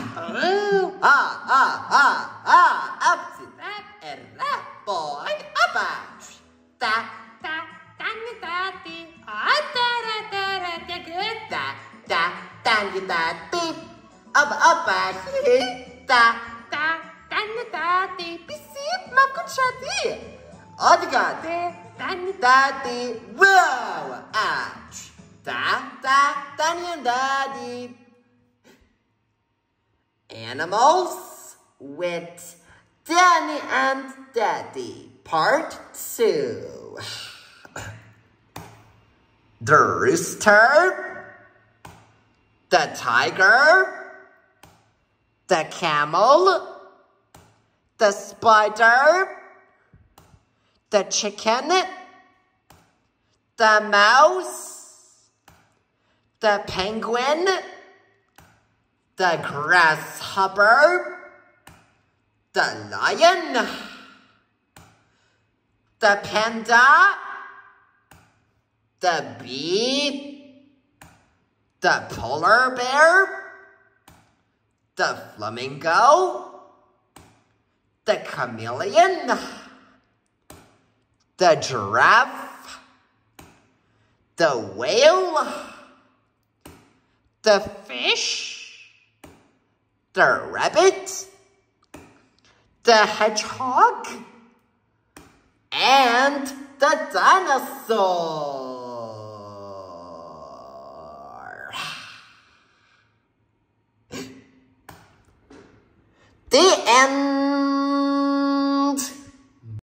Up to that and that boy. Up. Da. Up. Bisip makuchati. Odigate. Daddy. Wow. Danny and Daddy. Animals with Danny and Daddy, Part 2. The rooster, the tiger, the camel, the spider, the chicken, the mouse, the penguin, the grasshopper, the lion, the panda, the bee, the polar bear, the flamingo, the chameleon, the giraffe, the whale, the fish, the rabbit, the hedgehog, and the dinosaur. The end.